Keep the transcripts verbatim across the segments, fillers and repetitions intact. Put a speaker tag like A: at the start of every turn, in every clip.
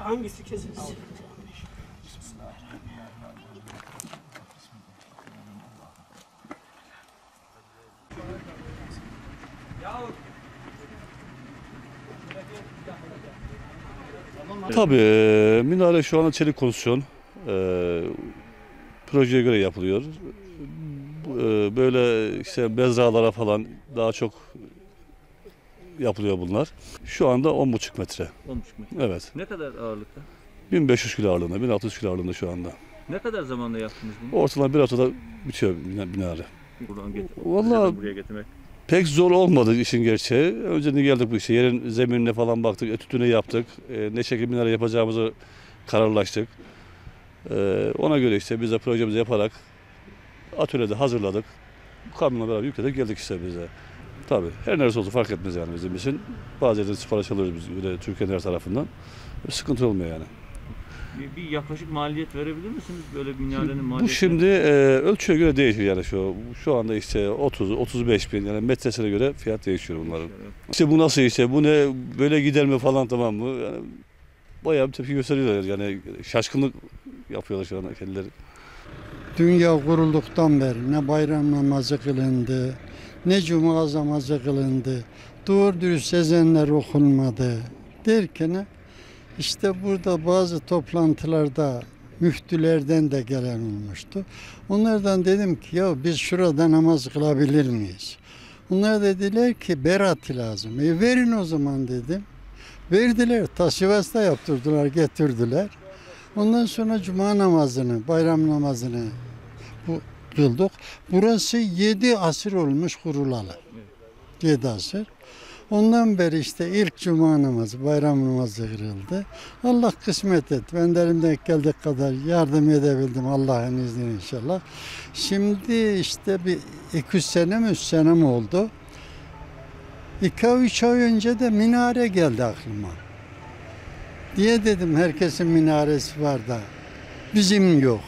A: hangisi kesilsin?
B: Tabii e, minare şu anda çelik konstrüksiyon e, projeye göre yapılıyor. E, böyle işte mezralara falan daha çok yapılıyor bunlar. Şu anda on buçuk metre.
C: on buçuk metre.
B: Evet.
C: Ne kadar ağırlıkta?
B: bin beş yüz kilo ağırlığında, bin altı yüz kilo ağırlığında şu anda.
C: Ne kadar zamanda yaptınız bunu?
B: Ortalama bir haftada bitiyor minare.
C: Buradan getir.
B: Vallahi
C: buraya getirmek.
B: pek zor olmadı işin gerçeği. Önceden geldik bu işe. Yerin zeminine falan baktık, etütünü yaptık. E, ne şekilde minare yapacağımızı kararlaştık. E, ona göre işte biz de projemizi yaparak atölyede hazırladık. Kamyonla beraber yükledik geldik işte bize. Tabii her neresi olsa fark etmez yani bizim için. Bazı yerden sipariş alıyoruz biz böyle Türkiye'nin her tarafından. Sıkıntı olmuyor yani.
C: Bir, bir yaklaşık maliyet verebilir misiniz? Böyle minarenin maliyeti.
B: Bu şimdi e, ölçüye göre değişir yani şu şu anda işte otuz otuz beş bin yani metresine göre fiyat değişiyor bunların. İşte bu nasıl işte bu ne böyle gider mi falan tamam mı? Yani bayağı bir tepki gösteriyorlar yani şaşkınlık yapıyorlar şu anda kendileri.
D: Dünya kurulduktan beri ne bayram namazı kılındı, ne cuma namazı kılındı, doğru dürüst ezenler okunmadı derken işte burada bazı toplantılarda müftülerden de gelen olmuştu. Onlardan dedim ki ya biz şurada namaz kılabilir miyiz? Onlar dediler ki berat lazım. E verin o zaman dedim. Verdiler. Ta Sivas'ta yaptırdılar, getirdiler. Ondan sonra cuma namazını, bayram namazını bu, kıldık. Burası yedi asır olmuş kurulalı. Yedi asır. Ondan beri işte ilk cuma namazı, bayram namazı kırıldı. Allah kısmet et. Ben de elimden geldiği kadar yardım edebildim Allah'ın izniyle inşallah. Şimdi işte bir iki üç sene mi üç sene mi oldu? İki üç ay önce de minare geldi aklıma. Diye dedim herkesin minaresi var da bizim yok.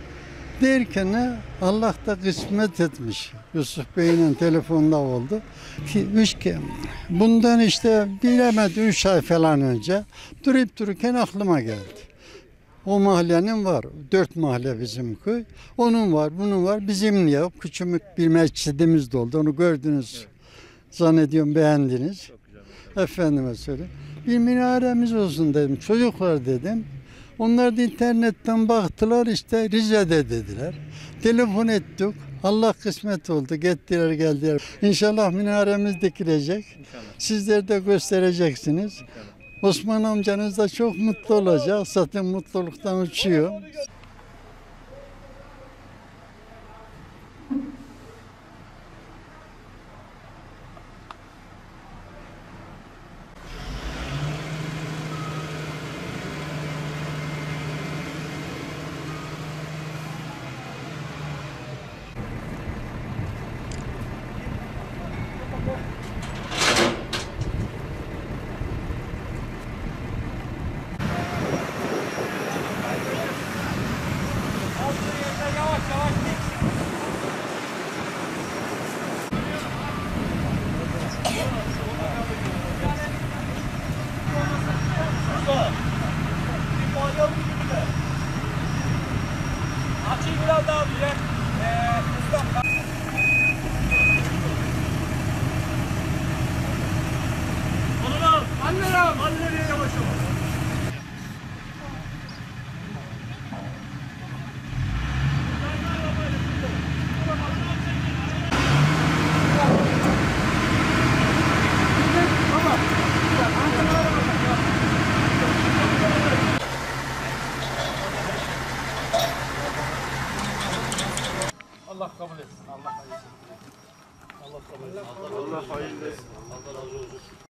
D: Derken Allah da kısmet etmiş. Yusuf Bey'in telefonda oldu. Ki üç ki bundan işte bilemedi üç ay falan önce durup dururken aklıma geldi. O mahallenin var. Dört mahalle bizim köy. Onun var, bunun var. Bizim yok. Küçük bir mescidimiz de oldu. Onu gördünüz. Zannediyorum beğendiniz. Efendime söyleyeyim. Bir minaremiz olsun dedim. Çocuklar dedim. Onlar da internetten baktılar işte Rize'de dediler. Telefon ettik. Allah kısmet oldu. Gittiler geldiler. İnşallah minaremiz dikilecek.
C: İnşallah.
D: Sizler de göstereceksiniz.
C: İnşallah.
D: Osman amcanız da çok mutlu olacak. Zaten mutluluktan uçuyor.
A: Açıyı biraz daha büyük. Ee, usta. Onu al. Anne al. Anne yavaş yavaş. Allah kabul etsin. Allah hayırlı etsin. Allah kabul etsin. Allah hayırlı etsin. Allah razı olsun.